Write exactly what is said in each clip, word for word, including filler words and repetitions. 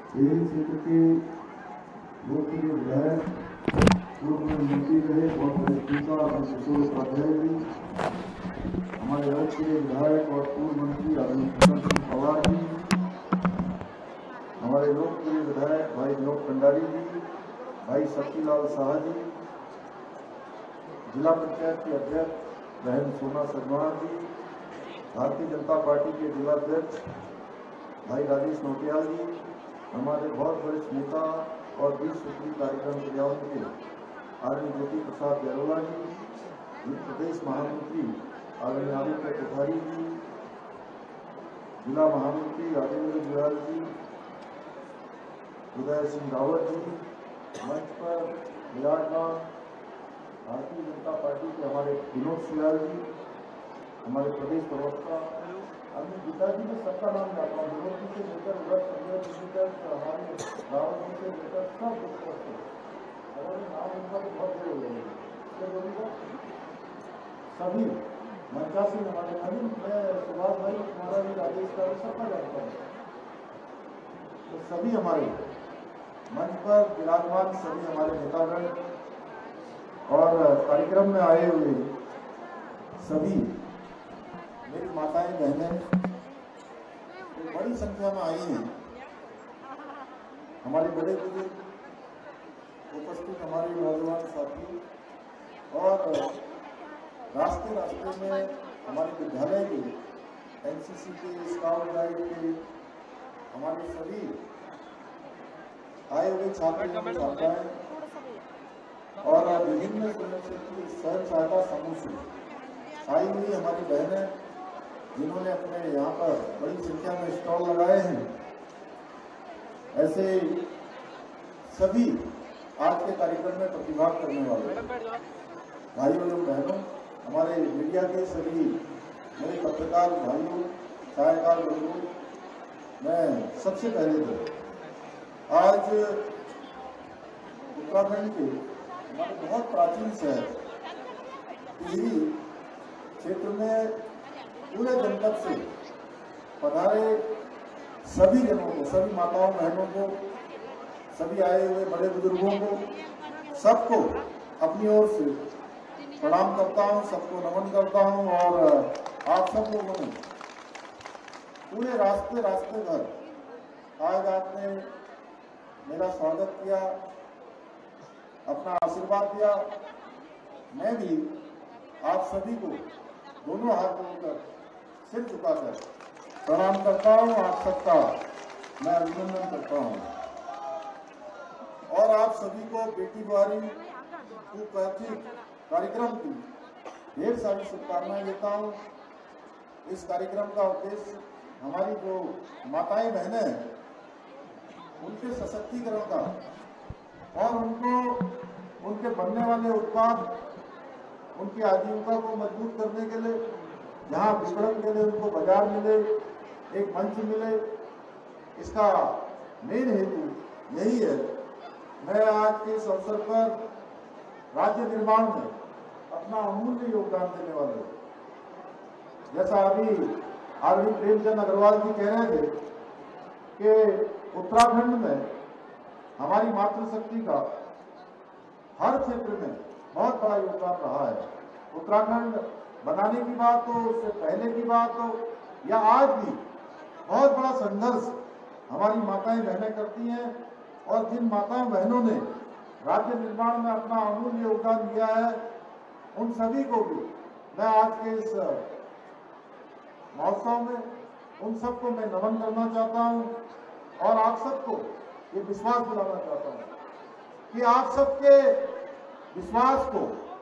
टिहरी क्षेत्र के लोकप्रिय विधायक पूर्व मंत्री रहे बहुत बड़े नेता आदरणीय किशोर उपाध्याय जी, हमारे लोकप्रिय विधायक और पूर्व मंत्री आदरणीय कुंदन सिंह पवार जी, हमारे लोकप्रिय विधायक भाई विनोद भंडारी जी, भाई शक्तिलाल शाह जी, जिला पंचायत के अध्यक्ष बहन सोना सरवाणा जी, भारतीय जनता पार्टी के जिलाध्यक्ष भाई राजेश नोटियाल जी, हमारे बहुत वरिष्ठ नेता और बीस सूत्री कार्यक्रम क्रियाओं के आदरणीय ज्योति प्रसाद गहलोत जी, प्रदेश महामंत्री आदरणीय आदित्य कोठारी जी, जिला महामंत्री राजेंद्र जुयाल जी, उदय सिंह रावत जी, मंच पर विराजमान भारतीय जनता पार्टी के हमारे विनोद सुयाल जी, हमारे प्रदेश प्रवक्ता अपने पिताजी में सबका नाम जाता हूँ, विनोद जी से लेकर उधर संजय जी तक हमारे रावत जी से लेकर सब पुस्तक अगर नाम उनका तो बहुत देर हो जाएगी बोलेगा सभी मंचासीन हमारे नवीन मैं सुभाष भाई तुम्हारा भी राजेश का सबका जानता हूँ, तो सभी हमारे मंच पर विराजमान सभी हमारे नेतागण और कार्यक्रम में आए हुए सभी मेरी माताएं बहनें तो बड़ी संख्या में आई हैं। हमारे बड़े बुजुर्ग उपस्थित हमारे नौजवान साथी और रास्ते रास्ते में हमारे विद्यालय के एनसीसी के स्काउट गाइड के हमारे सभी आए हुए छात्र छात्राएं और विभिन्न स्वयं सहायता समूह से आई हुई हमारी बहनें जिन्होंने अपने यहाँ पर बड़ी संख्या में स्टॉल लगाए हैं, ऐसे सभी आज के कार्यक्रम में प्रतिभाग करने वाले भाइयों एवं बहनों, हमारे मीडिया के सभी मेरे पत्रकार भाइयों, छायाकार बंधुओं, मैं सबसे पहले तो आज उत्तराखंड के हमारे बहुत प्राचीन शहर टिहरी क्षेत्र में पूरे जनपद से पधारे सभी जनों को, सभी माताओं बहनों को, सभी आए हुए बड़े बुजुर्गों को, सबको अपनी ओर से प्रणाम करता हूं, सबको नमन करता हूं। और आप सब लोगों ने पूरे रास्ते रास्ते भर आज आपने मेरा स्वागत किया, अपना आशीर्वाद दिया। मैं भी आप सभी को दोनों हाथ जोड़कर सिर झुकाकर प्रणाम करता हूं, आप सबका मैं अभिनंदन करता हूं और आप सभी को बेटी द्वारी कुपैतृक कार्यक्रम की ढेर सारी शुभकामनाएं देता हूं। इस कार्यक्रम का उद्देश्य हमारी जो माताएं बहनें हैं उनके सशक्तिकरण का और उनको उनके बनने वाले उत्पाद उनकी आजीविका को मजबूत करने के लिए, जहां विपणन के लिए उनको बाजार मिले, एक मंच मिले, इसका मेन हेतु यही है। मैं आज के इस अवसर पर राज्य निर्माण में अपना अमूल्य योगदान देने वाले हूं। जैसा अभी आरवी प्रेमचंद अग्रवाल जी कह रहे थे कि उत्तराखंड में हमारी मातृशक्ति का हर क्षेत्र में बहुत बड़ा योगदान रहा है। उत्तराखंड बनाने की बात हो, उससे पहले की बात हो या आज भी बहुत बड़ा संघर्ष हमारी माताएं बहनें करती हैं और जिन माताओं बहनों ने राज्य निर्माण में अपना अमूल्य योगदान दिया है उन सभी को भी मैं आज के इस महोत्सव में उन सबको मैं नमन करना चाहता हूं और आप सबको ये विश्वास दिलाना चाहता हूं कि आप सबके विश्वास को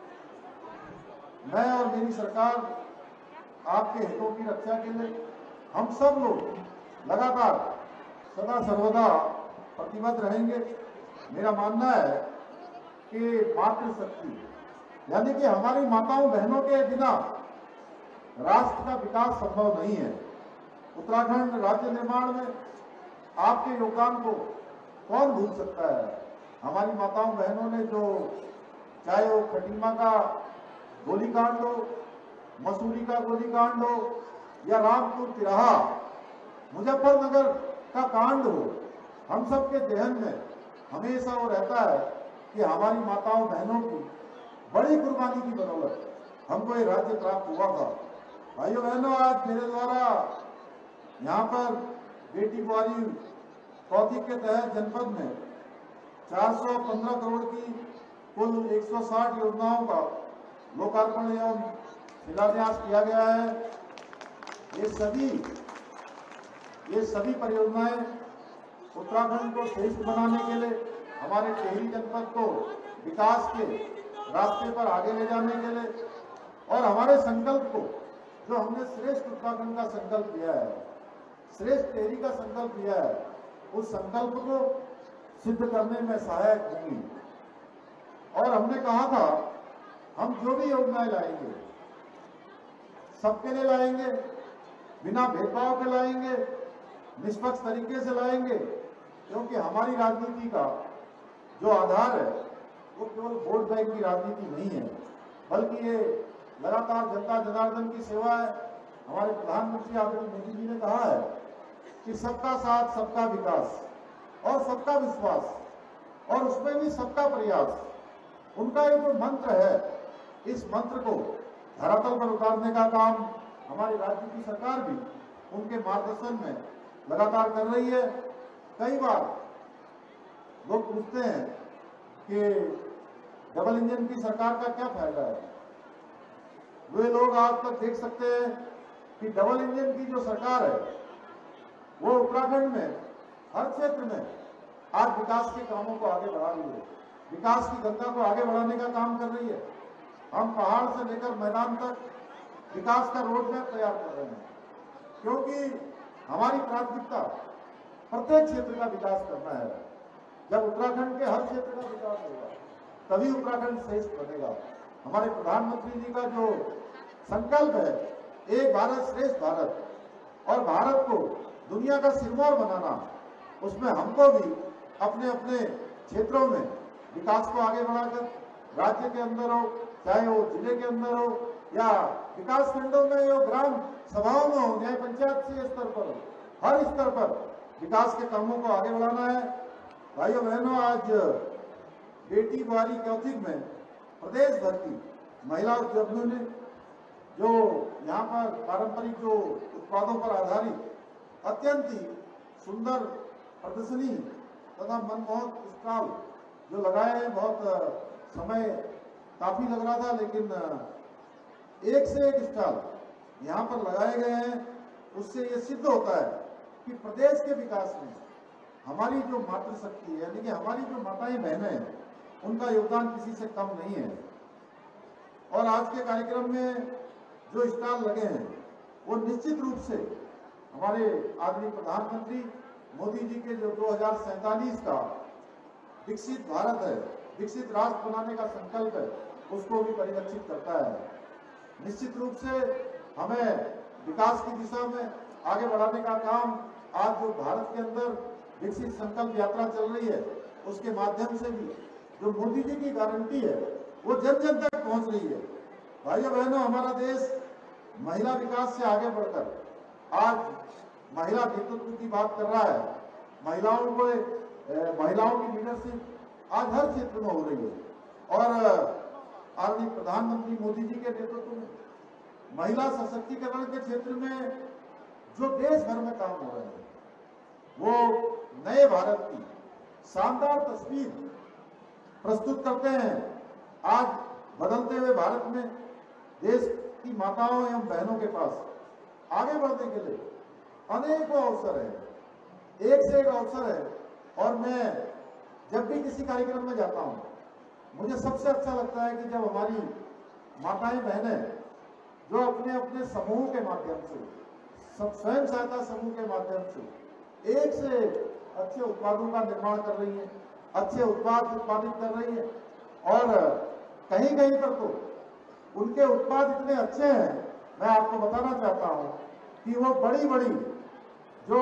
मैं और मेरी सरकार आपके हितों की रक्षा के लिए हम सब लोग लगातार सदा सर्वदा प्रतिबद्ध रहेंगे। मेरा मानना है कि मातृशक्ति यानी कि हमारी माताओं बहनों के बिना राष्ट्र का विकास संभव नहीं है। उत्तराखंड राज्य निर्माण में आपके योगदान को कौन भूल सकता है। हमारी माताओं बहनों ने जो, चाहे वो खटीमा का गोलीकांड हो, मसूरी का गोलीकांड हो या रामपुर तिराहा मुजफ्फरनगर का कांड हो, हम सब के जहन में हमेशा वो रहता है कि हमारी माताओं बहनों की बड़ी कुर्बानी की बदौलत हमको ये राज्य प्राप्त हुआ था। भाइयों बहनों, आज मेरे द्वारा यहाँ पर बेटी बुआरी कौथिग के तहत जनपद में चार सौ पंद्रह करोड़ की कुल एक सौ साठ योजनाओं का लोकार्पण एवं शिलान्यास किया गया है। ये सभी ये सभी परियोजनाएं उत्तराखंड को श्रेष्ठ बनाने के लिए, हमारे टिहरी जनपद को विकास के रास्ते पर आगे ले जाने के लिए और हमारे संकल्प को, जो हमने श्रेष्ठ उत्तराखंड का संकल्प लिया है, श्रेष्ठ टिहरी का संकल्प लिया है, उस संकल्प को सिद्ध करने में सहायक होंगी। और हमने कहा था हम जो भी योजनाएं लाएंगे सबके लिए लाएंगे, बिना भेदभाव के लाएंगे, निष्पक्ष तरीके से लाएंगे, क्योंकि हमारी राजनीति का जो आधार है वो केवल वोट बैंक की राजनीति नहीं है, बल्कि ये लगातार जनता जनार्दन की सेवा है। हमारे प्रधानमंत्री आदरणीय मोदी जी ने कहा है कि सबका साथ, सबका विकास और सबका विश्वास, और उसमें भी सबका प्रयास, उनका ये जो मंत्र है, इस मंत्र को धरातल पर उतारने का काम हमारी राज्य की सरकार भी उनके मार्गदर्शन में लगातार कर रही है। कई बार लोग पूछते हैं कि डबल इंजन की सरकार का क्या फायदा है। वे लोग आज तक देख सकते हैं कि डबल इंजन की जो सरकार है वो उत्तराखंड में हर क्षेत्र में आज विकास के कामों को आगे बढ़ा रही है, विकास की गंगा को आगे बढ़ाने का काम कर रही है। हम पहाड़ से लेकर मैदान तक विकास का रोड मैप तैयार कर रहे हैं, क्योंकि हमारी प्राथमिकता प्रत्येक क्षेत्र का विकास करना है। जब उत्तराखंड के हर क्षेत्र का विकास होगा तभी उत्तराखंड श्रेष्ठ बनेगा। हमारे प्रधानमंत्री जी का जो संकल्प है, एक भारत श्रेष्ठ भारत, और भारत को दुनिया का सिरमौर बनाना, उसमें हमको भी अपने अपने क्षेत्रों में विकास को आगे बढ़ाकर, राज्य के अंदर हो, चाहे वो जिले के अंदर हो या विकास खंडों में हो, ग्राम सभाओं में हो, न्याय पंचायत से स्तर पर हो, हर स्तर पर विकास के कामों को आगे बढ़ाना है। भाइयों बहनों, आज बेटी बुआरी कौथिग में प्रदेश भर की महिला उद्यमियों ने जो यहाँ पर पारंपरिक जो उत्पादों पर आधारित अत्यंत ही सुंदर प्रदर्शनी तथा मनमोहक स्टॉल जो लगाए हैं, बहुत समय काफी लग रहा था, लेकिन एक से एक स्टॉल यहाँ पर लगाए गए हैं। उससे ये सिद्ध होता है कि प्रदेश के विकास में हमारी जो मातृशक्ति है, यानी कि हमारी जो माताएं बहनें हैं, उनका योगदान किसी से कम नहीं है। और आज के कार्यक्रम में जो स्टॉल लगे हैं वो निश्चित रूप से हमारे आदरणीय प्रधानमंत्री मोदी जी के जो दो हजार सैंतालीस का विकसित भारत है, विकसित राष्ट्र बनाने का संकल्प है, उसको भी परिलक्षित करता है। निश्चित रूप से हमें विकास की दिशा में आगे बढ़ाने का काम आज जो भारत के अंदर विकसित संकल्प यात्रा चल रही है, उसके माध्यम से भी जो मोदी जी की गारंटी है वो जन जन तक पहुंच रही है। भाइयों बहनों, हमारा देश महिला विकास से आगे बढ़कर आज महिला नेतृत्व की बात कर रहा है। महिलाओं को महिलाओं की लीडरशिप आज हर क्षेत्र में हो रही है और आदरणीय प्रधानमंत्री मोदी जी के नेतृत्व में महिला सशक्तिकरण के क्षेत्र में जो देश भर में काम हो रहे हैं वो नए भारत की शानदार तस्वीर प्रस्तुत करते हैं। आज बदलते हुए भारत में देश की माताओं एवं बहनों के पास आगे बढ़ने के लिए अनेकों अवसर है, एक से एक अवसर है। और मैं जब भी किसी कार्यक्रम में जाता हूँ, मुझे सबसे अच्छा लगता है कि जब हमारी माताएं बहनें जो अपने अपने समूह के माध्यम से, सब स्वयं सहायता समूह के माध्यम से एक से अच्छे उत्पादों का निर्माण कर रही है, अच्छे उत्पाद उत्पादित कर रही है, और कहीं कहीं पर तो उनके उत्पाद इतने अच्छे हैं, मैं आपको बताना चाहता हूं कि वो बड़ी बड़ी जो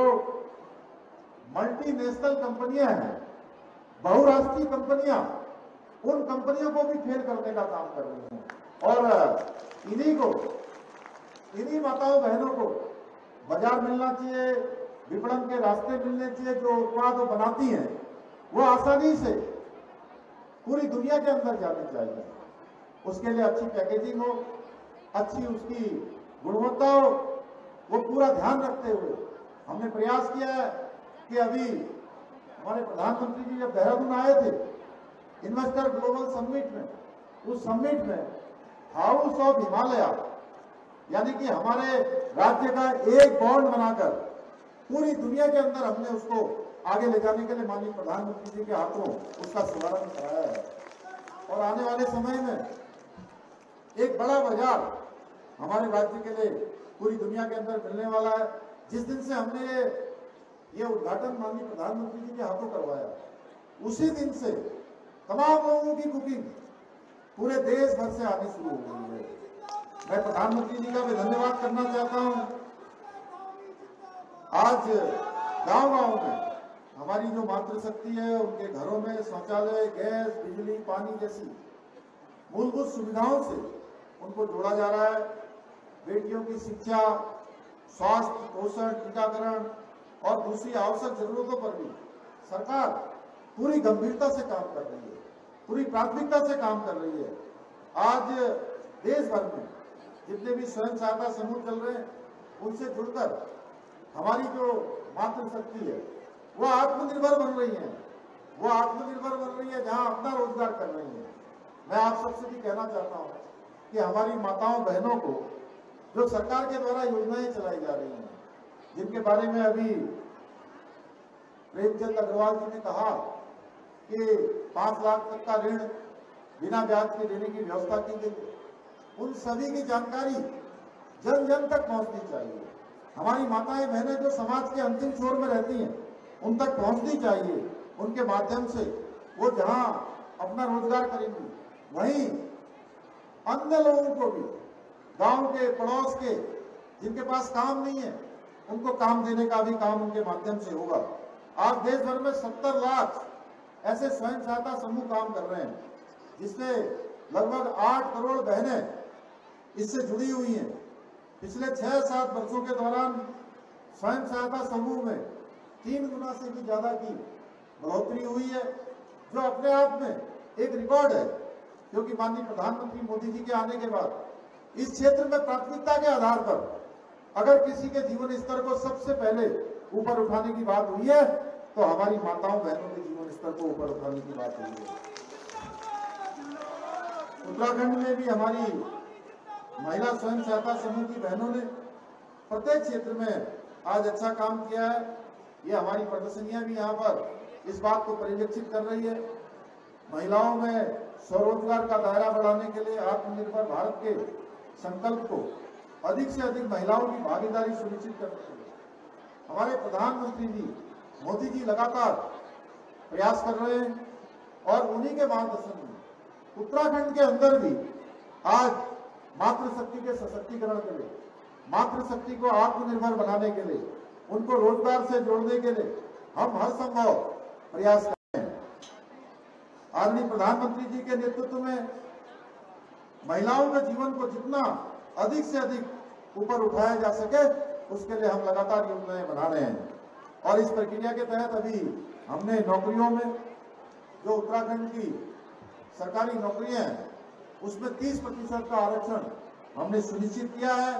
मल्टीनेशनल कंपनियां हैं, बहुराष्ट्रीय कंपनियां, उन कंपनियों को भी फेल करने का काम कर रही हैं। और इन्हीं को, इन्हीं माताओं बहनों को बाजार मिलना चाहिए, विपणन के रास्ते मिलने चाहिए। जो उत्पाद वो बनाती हैं वो आसानी से पूरी दुनिया के अंदर जानी चाहिए। उसके लिए अच्छी पैकेजिंग हो, अच्छी उसकी गुणवत्ता हो, वो पूरा ध्यान रखते हुए हमने प्रयास किया है कि अभी हमारे प्रधानमंत्री जी जब देहरादून आए थे इन्वेस्टर ग्लोबल समिट में, उस समिट में हाउस ऑफ हिमालय यानी कि हमारे राज्य का एक बॉन्ड बनाकर पूरी दुनिया के अंदर हमने उसको आगे ले जाने के लिए माननीय प्रधानमंत्री जी के हाथों उसका शुभारंभ कराया है। और आने वाले समय में एक बड़ा बाजार हमारे राज्य के लिए पूरी दुनिया के अंदर मिलने वाला है। जिस दिन से हमने ये ये उद्घाटन माननीय प्रधानमंत्री जी के हाथों करवाया, उसी दिन से तमाम लोगों की बुकिंग पूरे देश भर से आनी शुरू हो गई है। मैं प्रधानमंत्री जी का भी धन्यवाद करना चाहता हूं। आज गांव-गांव में हमारी जो मातृशक्ति है उनके घरों में शौचालय, गैस, बिजली, पानी जैसी मूलभूत सुविधाओं से उनको जोड़ा जा रहा है। बेटियों की शिक्षा, स्वास्थ्य, पोषण, टीकाकरण और दूसरी आवश्यक जरूरतों पर भी सरकार पूरी गंभीरता से काम कर रही है, पूरी प्राथमिकता से काम कर रही है। आज देश भर में जितने भी स्वयं सहायता समूह चल रहे हैं उनसे जुड़कर हमारी जो मातृशक्ति है वो आत्मनिर्भर बन रही है, वो आत्मनिर्भर बन रही है जहां अपना रोजगार कर रही है। मैं आप सबसे भी कहना चाहता हूं कि हमारी माताओं बहनों को जो सरकार के द्वारा योजनाएं चलाई जा रही हैं, जिनके बारे में अभी प्रेमचंद अग्रवाल जी ने कहा कि पांच लाख तक का ऋण बिना ब्याज के देने की व्यवस्था की गई, उन सभी की जानकारी जन जन तक पहुंचनी चाहिए। हमारी माताएं बहनें जो समाज के अंतिम छोर में रहती हैं उन तक पहुंचनी चाहिए। उनके माध्यम से वो जहां अपना रोजगार करेंगी वहीं अन्य लोगों को भी, गांव के, पड़ोस के जिनके पास काम नहीं है उनको काम देने का भी काम उनके माध्यम से होगा। आज देश भर में सत्तर लाख ऐसे स्वयं सहायता समूह काम कर रहे हैं, जिससे लगभग आठ करोड़ बहनें इससे जुड़ी हुई हैं। पिछले छह सात वर्षों के दौरान स्वयं सहायता समूह में तीन गुना से भी ज्यादा की बढ़ोतरी हुई है, जो अपने आप में एक रिकॉर्ड है। क्योंकि माननीय प्रधानमंत्री मोदी जी के आने के बाद इस क्षेत्र में प्राथमिकता के आधार पर अगर किसी के जीवन स्तर को सबसे पहले ऊपर उठाने की बात हुई है तो हमारी माताओं बहनों के जीवन स्तर को ऊपर उठाने की बात हुई है। उत्तराखंड में भी हमारी महिला स्वयं सहायता समूह की बहनों ने प्रत्येक क्षेत्र में आज अच्छा काम किया है। ये हमारी प्रदर्शनियां भी यहाँ पर इस बात को परिलक्षित कर रही है। महिलाओं में स्वरोजगार का दायरा बढ़ाने के लिए, आत्मनिर्भर भारत के संकल्प को अधिक से अधिक महिलाओं की भागीदारी सुनिश्चित करने के लिए हमारे प्रधानमंत्री जी मोदी जी लगातार प्रयास कर रहे हैं। और उन्हीं के मार्गदर्शन में उत्तराखंड के अंदर भी आज मातृशक्ति के सशक्तिकरण के लिए, मातृशक्ति को आत्मनिर्भर बनाने के लिए, उनको रोजगार से जोड़ने के लिए हम हर संभव प्रयास कर रहे हैं। आदरणीय प्रधानमंत्री जी के नेतृत्व में महिलाओं के जीवन को जितना अधिक से अधिक ऊपर उठाया जा सके उसके लिए हम लगातार योजनाएं बना रहे हैं। और इस प्रक्रिया के तहत अभी हमने नौकरियों में जो उत्तराखंड की सरकारी नौकरियां हैं उसमें तीस प्रतिशत का आरक्षण हमने सुनिश्चित किया है।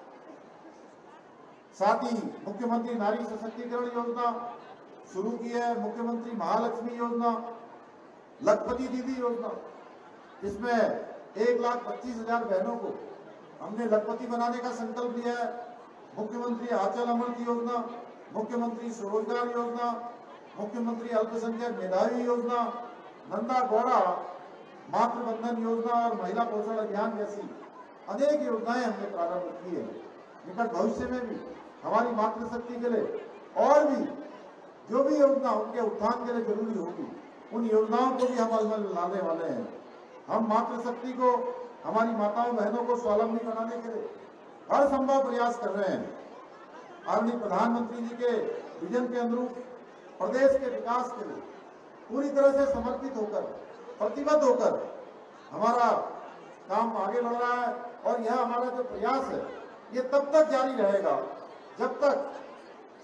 साथ ही मुख्यमंत्री नारी सशक्तिकरण योजना शुरू की है, मुख्यमंत्री महालक्ष्मी योजना, लखपति दीदी योजना, जिसमें एक लाख पच्चीस हजार बहनों को हमने लखपति बनाने का संकल्प लिया है। मुख्यमंत्री आंचल अमृत योजना, मुख्यमंत्री स्वरोजगार योजना, मुख्यमंत्री अल्पसंख्यक मेधावी योजना, नंदा गौड़ा मातृबंधन योजना और महिला पोषण अभियान जैसी अनेक योजनाएं हमने प्रारंभ की है। निकट भविष्य में भी हमारी मातृशक्ति के लिए और भी जो भी योजना उनके उत्थान के लिए जरूरी होगी उन योजनाओं को भी हम अमल में लाने वाले हैं। हम मातृशक्ति को, हमारी माताओं बहनों को स्वावलंबी बनाने के लिए हर संभव प्रयास कर रहे हैं। आदरणीय प्रधानमंत्री जी के विजन के अनुरूप प्रदेश के विकास के लिए पूरी तरह से समर्पित होकर, प्रतिबद्ध होकर हमारा काम आगे बढ़ रहा है। और यह हमारा जो प्रयास है ये तब तक जारी रहेगा जब तक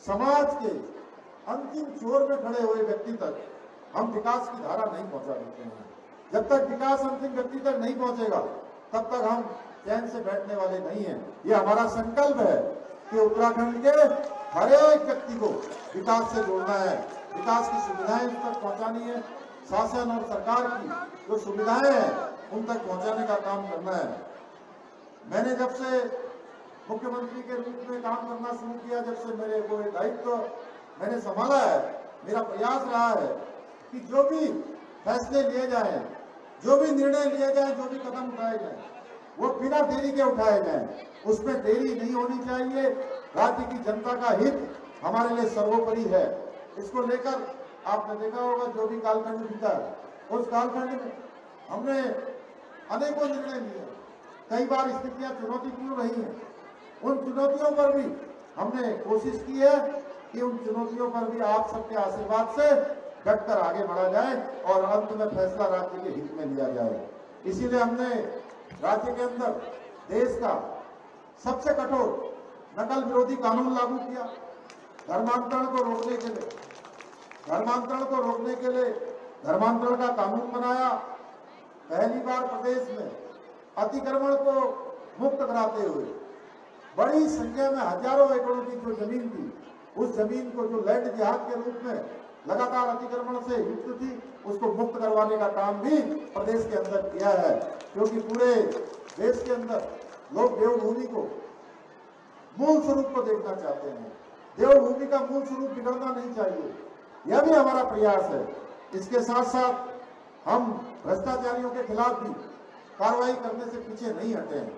समाज के अंतिम छोर में खड़े हुए व्यक्ति तक हम विकास की धारा नहीं पहुंचा देते हैं। जब तक विकास अंतिम व्यक्ति तक नहीं पहुंचेगा तब तक हम चैन से बैठने वाले नहीं हैं। ये हमारा संकल्प है कि उत्तराखंड के हर एक व्यक्ति को विकास से जोड़ना है, विकास की सुविधाएं उन तक पहुंचानी है, शासन और सरकार की जो सुविधाएं हैं उन तक पहुंचाने का काम करना है। मैंने जब से मुख्यमंत्री के रूप में काम करना शुरू किया, जब से मेरे को ये दायित्व मैंने संभाला है, मेरा प्रयास रहा है कि जो भी फैसले लिए जाएं, जो भी निर्णय लिए जाएं, जो भी कदम उठाए जाएं, वो बिना देरी के उठाए जाएं। उसमें देरी नहीं होनी चाहिए। राज्य की जनता का हित हमारे लिए सर्वोपरि है। इसको लेकर आपने देखा होगा जो भी कालखंड बीता है, उस कालखंड में हमने अनेकों निर्णय लिए। कई बार स्थितियां चुनौतीपूर्ण रही हैं। उन चुनौतियों पर भी हमने कोशिश की है कि उन चुनौतियों पर भी आप सबके आशीर्वाद से डटकर आगे बढ़ा जाए और अंत में फैसला राज्य के हित में लिया जाए। इसीलिए हमने राज्य के अंदर देश का सबसे कठोर नकल विरोधी कानून लागू किया। धर्मांतरण को रोकने के लिए धर्मांतरण को रोकने के लिए धर्मांतरण का कानून बनाया। पहली बार प्रदेश में अतिक्रमण को मुक्त कराते हुए बड़ी संख्या में हजारों एकड़ों की जो जमीन थी, उस जमीन को जो लैंड जिहाद के रूप में लगातार अतिक्रमण से युक्त थी, उसको मुक्त करवाने का काम भी प्रदेश के अंदर किया है। क्योंकि पूरे देश के अंदर लोग देवभूमि को मूल स्वरूप को देखना चाहते हैं। देवभूमि का मूल स्वरूप बिगड़ना नहीं चाहिए, यह भी हमारा प्रयास है। इसके साथ साथ हम भ्रष्टाचारियों के खिलाफ भी कार्रवाई करने से पीछे नहीं हटे हैं।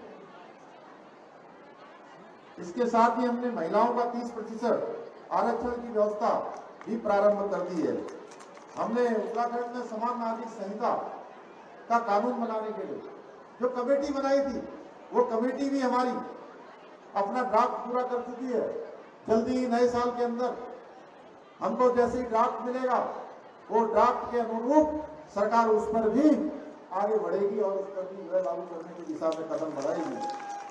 इसके साथ ही हमने महिलाओं का तीस प्रतिशत आरक्षण की व्यवस्था भी प्रारंभ कर दी है। हमने उत्तराखंड में समान नागरिक संहिता का कानून बनाने के लिए जो कमेटी बनाई थी, वो कमेटी भी हमारी अपना ड्राफ्ट पूरा कर चुकी है। जल्दी ही नए साल के अंदर हमको जैसे ही ड्राफ्ट मिलेगा, वो ड्राफ्ट के अनुरूप सरकार उस पर भी आगे बढ़ेगी और उस पर भी लागू करने की दिशा में कदम बढ़ाएगी।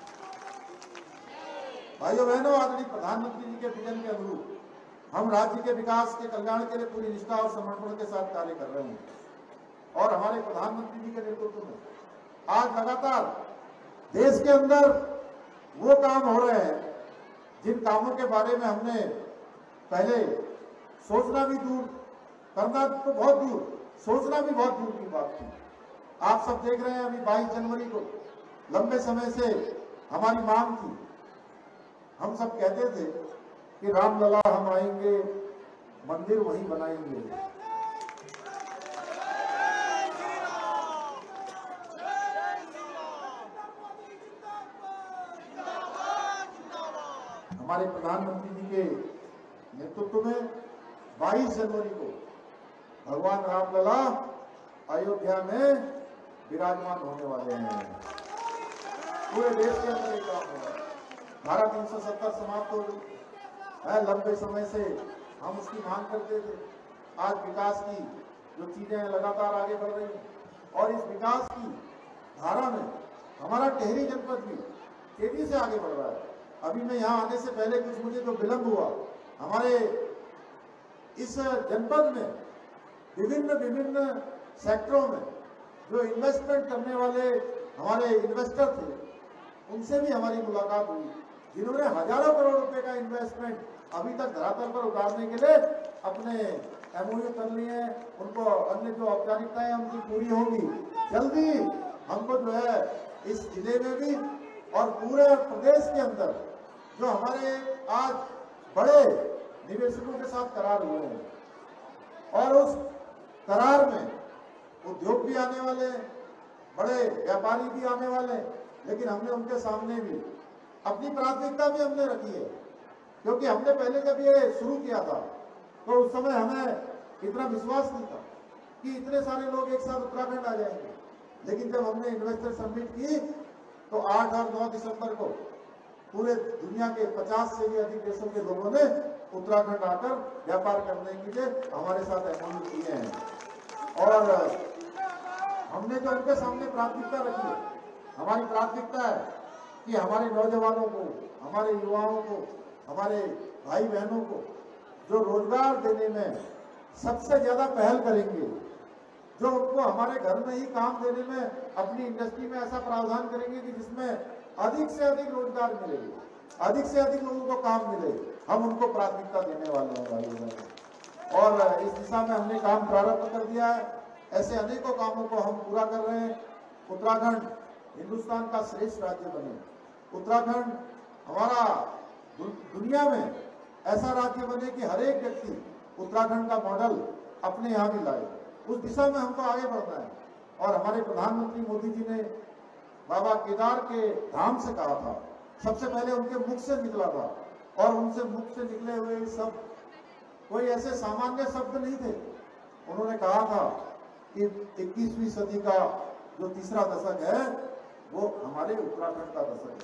भाइयों बहनों, आदरणीय प्रधानमंत्री जी के विजन के अनुरूप हम राज्य के विकास के कल्याण के लिए पूरी निष्ठा और समर्पण के साथ कार्य कर रहे हैं। और हमारे प्रधानमंत्री जी के नेतृत्व में आज लगातार देश के अंदर वो काम हो रहे हैं जिन कामों के बारे में हमने पहले सोचना भी दूर, करना तो बहुत दूर, सोचना भी बहुत दूर की बात थी। आप सब देख रहे हैं, अभी बाईस जनवरी को लंबे समय से हमारी मांग थी। हम सब कहते थे कि रामलला हम आएंगे, मंदिर वहीं बनाएंगे। हमारे प्रधानमंत्री जी के नेतृत्व में बाईस जनवरी को भगवान रामलला अयोध्या में विराजमान होने वाले हैं। पूरे देश के अंदर एक काम होगा। धारा तीन सौ सत्तर समाप्त हो गई है। लंबे समय से हम उसकी मांग करते थे। आज विकास की जो चीजें लगातार आगे बढ़ रही हैं और इस विकास की धारा में हमारा टिहरी जनपद भी तेजी से आगे बढ़ रहा है। अभी मैं यहाँ आने से पहले कुछ मुझे जो विलंब हुआ, हमारे इस जनपद में विभिन्न विभिन्न सेक्टरों में जो इन्वेस्टमेंट करने वाले हमारे इन्वेस्टर थे, उनसे भी हमारी मुलाकात हुई, जिन्होंने हजारों करोड़ रुपए का इन्वेस्टमेंट अभी तक धरातल पर उतारने के लिए अपने एमओयू कर लिए हैं। उनको अन्य जो औपचारिकताएं उनकी पूरी होगी। जल्दी हमको जो है इस जिले में भी और पूरे प्रदेश के अंदर जो हमारे आज बड़े निवेशकों के साथ करार हुए हैं और उस करार में उद्योग भी आने वाले, बड़े व्यापारी भी आने वाले, लेकिन हमने उनके सामने भी अपनी प्राथमिकता भी हमने रखी है। क्योंकि हमने पहले जब ये शुरू किया था तो उस समय हमें इतना विश्वास नहीं था कि इतने सारे लोग एक साथ उत्तराखंड आ जाएंगे। लेकिन जब हमने इन्वेस्टर समिट की तो आठ और नौ दिसंबर को पूरे दुनिया के पचास से भी अधिक देशों के लोगों ने उत्तराखंड आकर व्यापार करने के लिए हमारे साथ एमओयू किए हैं। और हमने जो उनके सामने प्राथमिकता रखी है, हमारी प्राथमिकता है कि हमारे नौजवानों को, हमारे युवाओं को, हमारे भाई बहनों को जो रोजगार देने में सबसे ज्यादा पहल करेंगे, जो उनको हमारे घर में ही काम देने में अपनी इंडस्ट्री में ऐसा प्रावधान करेंगे कि जिसमें अधिक से अधिक रोजगार मिले, अधिक से अधिक लोगों को काम मिले, हम उनको प्राथमिकता देने वाले हैं भाई बहनों। और इस दिशा में हमने काम प्रारंभ कर दिया है। ऐसे अनेकों कामों को हम पूरा कर रहे हैं। उत्तराखंड हिंदुस्तान का श्रेष्ठ राज्य बने, उत्तराखंड हमारा दु, दुनिया में ऐसा राज्य बने कि हर एक व्यक्ति उत्तराखंड का मॉडल अपने यहाँ भी लाए। उस दिशा में हमको आगे बढ़ना है। और हमारे प्रधानमंत्री मोदी जी ने बाबा केदार के धाम से कहा था, सबसे पहले उनके मुख से निकला था, और उनसे मुख से निकले हुए सब कोई ऐसे सामान्य शब्द नहीं थे। उन्होंने कहा था कि इक्कीसवीं सदी का जो तीसरा दशक है वो हमारे उत्तराखंड का दशक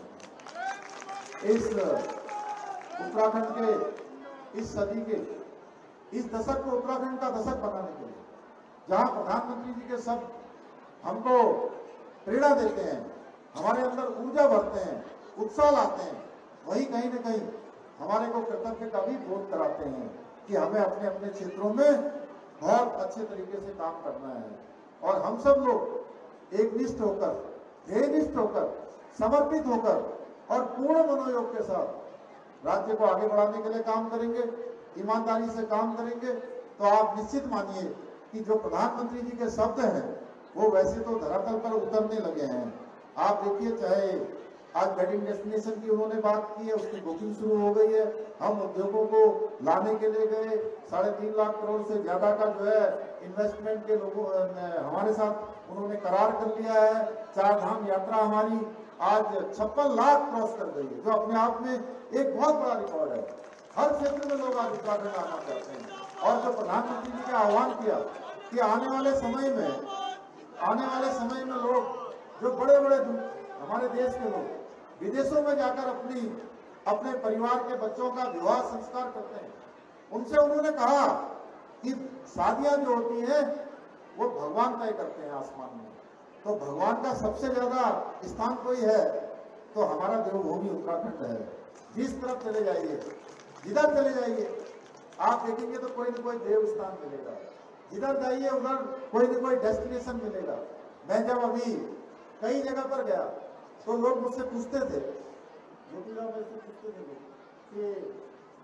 है। इस उत्तराखंड के इस सदी के इस दशक को उत्तराखंड का दशक बनाने के लिए जहां प्रधानमंत्री जी के सब हमको प्रेरणा देते हैं, हमारे अंदर ऊर्जा भरते हैं, उत्साह लाते हैं, वही कहीं न कहीं हमारे को कर्तव्य का भी बोध कराते हैं कि हमें अपने अपने क्षेत्रों में बहुत अच्छे तरीके से काम करना है। और हम सब लोग एकनिष्ठ होकर, ध्येयनिष्ठ होकर, समर्पित होकर और पूर्ण मनोयोग के साथ राज्य को आगे बढ़ाने के लिए काम करेंगे, ईमानदारी से काम करेंगे। तो आप निश्चित मानिए कि जो प्रधानमंत्री जी के शब्द हैं वो वैसे तो धरातल पर उतरने लगे हैं। आप देखिए, चाहे आज वेडिंग डेस्टिनेशन की उन्होंने बात की है, उसकी बुकिंग शुरू हो गई है। हम उद्योगों को लाने के लिए गए, साढ़े तीन लाख करोड़ से ज्यादा का जो है इन्वेस्टमेंट के लोगों हमारे साथ उन्होंने करार कर लिया है। चार धाम यात्रा हमारी आज छप्पन लाख क्रॉस कर गई है, जो अपने आप में एक बहुत बड़ा रिकॉर्ड है। हर क्षेत्र में लोग आज उत्तराखंड आना चाहते हैं। और जो प्रधानमंत्री जी ने आह्वान किया कि आने वाले समय में आने वाले समय में लोग जो बड़े बड़े हमारे देश के लोग विदेशों में जाकर अपनी अपने परिवार के बच्चों का विवाह संस्कार करते हैं, उनसे उन्होंने कहा कि शादियां जो होती हैं वो भगवान तय करते हैं आसमान में। तो भगवान का सबसे ज्यादा स्थान कोई है तो हमारा देवभूमि उत्तराखंड है। जिस तरफ चले जाइए, जिधर चले जाइए, आप देखेंगे तो कोई न कोई देव स्थान मिलेगा। जिधर जाइए उधर कोई न कोई डेस्टिनेशन मिलेगा। मैं जब अभी कई जगह पर गया तो लोग मुझसे पूछते थे, ज्योतिराव में से पूछते थे कि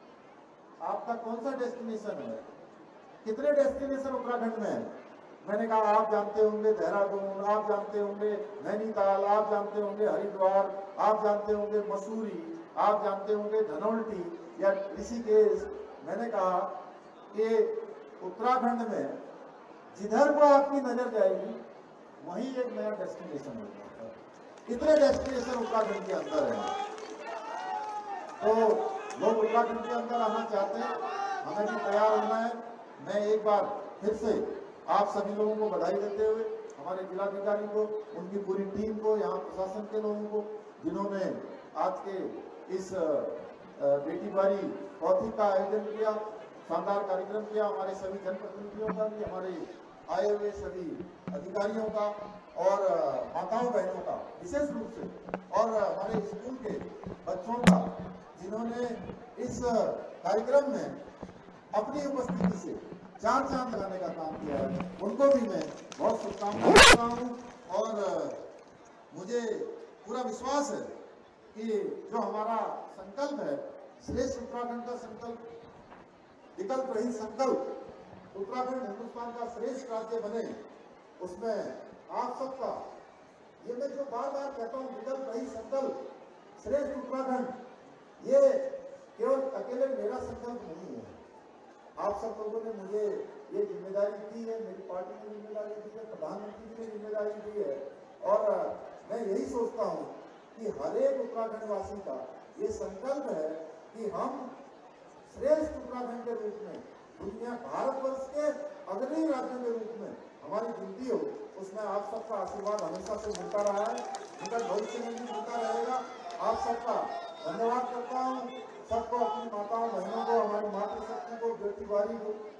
आपका कौन सा डेस्टिनेशन है, कितने डेस्टिनेशन उत्तराखंड में है। मैंने कहा आप जानते होंगे देहरादून, आप जानते होंगे नैनीताल, आप जानते होंगे हरिद्वार, आप जानते होंगे मसूरी, आप जानते होंगे धनौल्टी या ऋषिकेश। मैंने कहा कि उत्तराखंड में जिधर को आपकी नजर जाएगी वहीं एक नया डेस्टिनेशन होगा। इतने डेस्टिनेशन उत्तराखंड के अंदर है। तो लोग उत्तराखंड के अंदर आना चाहते हैं, हमें भी तैयार होना है। मैं एक बार फिर से आप सभी लोगों को बधाई देते हुए, हमारे जिलाधिकारी को, उनकी पूरी टीम को, यहाँ प्रशासन के लोगों को जिन्होंने आज के इस बेटी बारी कौथी का आयोजन किया, शानदार कार्यक्रम किया, हमारे सभी जनप्रतिनिधियों का भी, हमारे आए हुए सभी अधिकारियों का और माताओं बहनों का विशेष रूप से, और हमारे स्कूल के बच्चों का जिन्होंने इस कार्यक्रम में अपनी उपस्थिति से चार चांद लगाने का काम किया है, उनको भी मैं बहुत शुभकामनाएं देता हूँ। और मुझे पूरा विश्वास है कि जो हमारा संकल्प है, श्रेष्ठ उत्तराखंड का संकल्प, विकल्प रहित संकल्प, उत्तराखंड हिंदुस्तान का श्रेष्ठ राज्य बने, उसमें आप सबका, ये मैं जो बार बार कहता हूँ, विकल्प रहित संकल्प, श्रेष्ठ उत्तराखंड, ये केवल अकेले मेरा संकल्प नहीं है। आप सब लोगों ने मुझे ये जिम्मेदारी दी है, मेरी पार्टी ने जिम्मेदारी दी है, प्रधानमंत्री जी ने जिम्मेदारी दी है। और मैं यही सोचता हूँ कि हर एक उत्तराखंड वासी का ये संकल्प है कि हम श्रेष्ठ उत्तराखंड के रूप में दुनिया भारतवर्ष के अग्रणी राज्यों के रूप में हमारी गिनती हो। उसमें आप सबका आशीर्वाद हमेशा से मिलता रहा है, निकट भविष्य में भी मिलता रहेगा। आप सबका धन्यवाद करता हूँ। सबको, अपनी माताओं बहनों को, हमारी मातृशक्ति को, बेटी बारी को